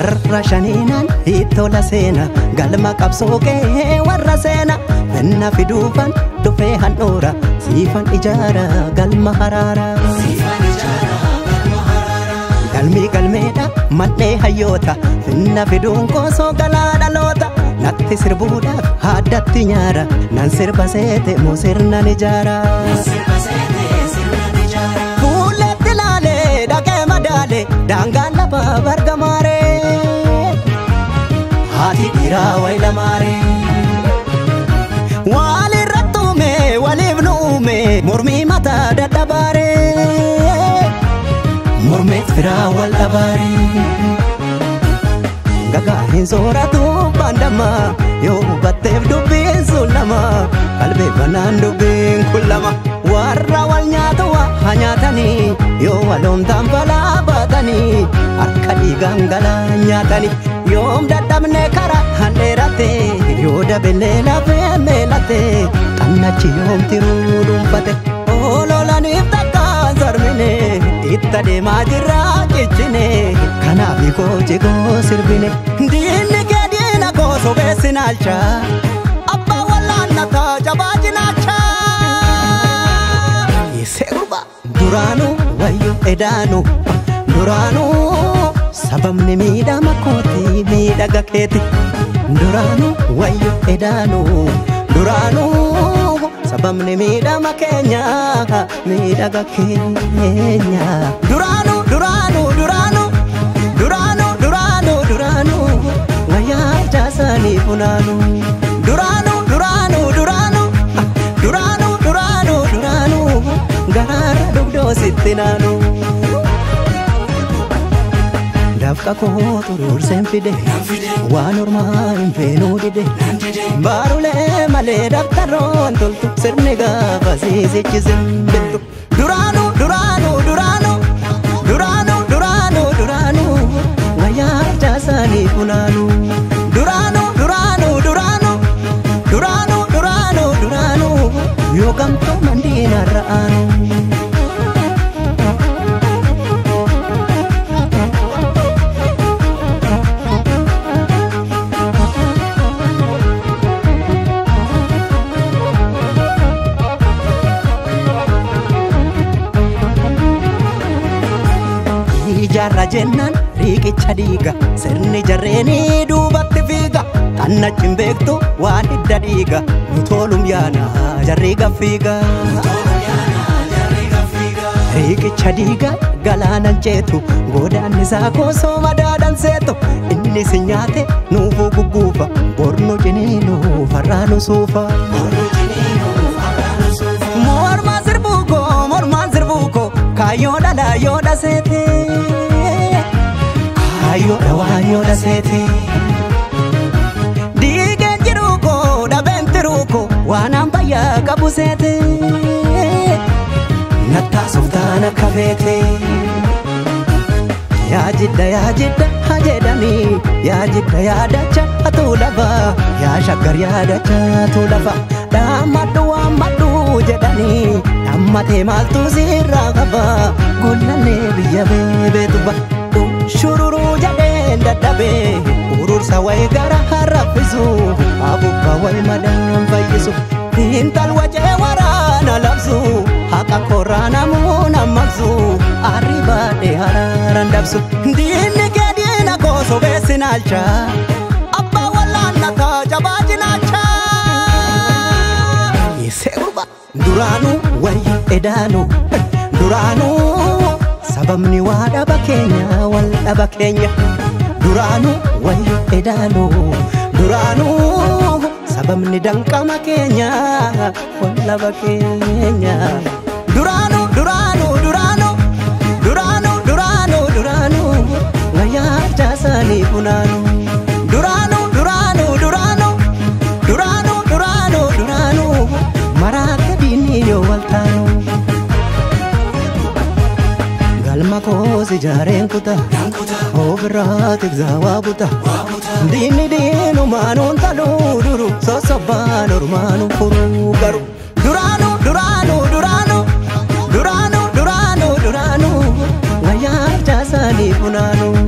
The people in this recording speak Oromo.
warra shaniinan itola seena galma qabsooqee warra seena finna fiduufan dhufee handhoora siifan ijaara galma haraara galmi galmeedha man'ee hayyoota finna fiduun koosoo galaa dhaloota natti sirbuudhaaf haaddatti nyaara nan sirba seete moo sirnan ijaara fuulletti laalee dhaqee madaale daangaan lafa bargamaare haati dhiiraa waylamaare walirratti uume waliif nu uume mormii mataa dadhabaare mormeet firaa wal dhabaare gagaa hin sooratu bandama yoo hubatteef dubbiin sun lama qalbeeffannaan dubbiin kun lama warra wal nyaatu haa nyaatanii yoo waloomtaan balaa baatanii harka dhiigaan galaa nyaatanii yoom dadhabne karaa handheeratte yoo dabellee lafee meelatte xannachi yoom tiruu dhuunfate ololaniif takkaan sarmine itta deemaa jirraa cichine kanaaf koochi koo sirbine diinni kee diina koo sobeessi naalcha abbaa wallaannata jabaa jinaacha yesee gurba duraanu wayyo edaanu duraanu sababni miidhama kooti miidhaga keeti duraanu wayyo edaanu duraanu sababni miidhama keenya miidhaga keenya duraanu duraanu duraanu duraanu duraanu duraanu wayyaa jaasanii funaanu duraanu duraanu duraanu duraanu duraanu duraanu garaara dugdoo sitti naanu dafqa koo xuruurseen fide waan ormaa hin feenuu dide baarulee malee dabtaroon toltu sirni gaafa siisichi simbirtu duraanu duraanu duraanu duraanu duraanu duraanu wayyaa jaasanii funaanu duraanu duraanu duraanu duraanu duraanu duraanu yoo gamtoo mandiina ra'aanu ijaarra jennaan riiqicha dhiiga sirni jarreenii duubatti fiiga xannachin beektu waan hidda dhiiga nu toolum yaana jarri gaffiiga riiqicha dhiiga galaanan ceetu godaanni isaa koosoo madaadan seetu inni si nyaate nuufuu gugguufa bornu ciniinu farraanu suufa mormaan sirbuuko kaayoo dhalaa yoo dhaseete kaayoo dhawaa yoo dhaseete diigeen jiruuko dhabeen tiruuko waan ambayyaa qabu seete nattaasuuf taana kafeete yaa jidda hajedhanii yaa jidda yaadacha atuu lafa yaa shaggar yaadacha atuu lafa dhaammadhu waammadhu jedhanii dhammatee maaltu sirraa qaba gollanee biyya beebeetuba shururuu jedheen dadhabee urursa wayi gara harraffisu abukka wayi madaan fayyisu intal wacee waraana labsu haqa korraa namuuna maqsu arribaadhee haraaran dabsu diinni kee diina koo sobeessi naalcha abbaa wallaannata jabaa jinaacha yesee gurba duraanu wayyo edaanu duraanu sababni waa dhaba keenya wal dhaba keenya duraanu wayyo edaanu duraanu sababni danqama keenya wal dhaba keenya duraanu duraanu duraanu duraanu duraanu duraanu wayyaa jaasanii funaanu duraanu duraanu duraanu duraanu duraanu duraanu maraaka diinni yoo wal taanu galma koos ijaareen kuta ofirraatiif zaawaa buta diinni diinumaanuun taluu duru sosobbaan ormaanuun furuu garu duraanu duraanu duraanu duraanu duraanu duraanu wayyaa jaasanii funaanu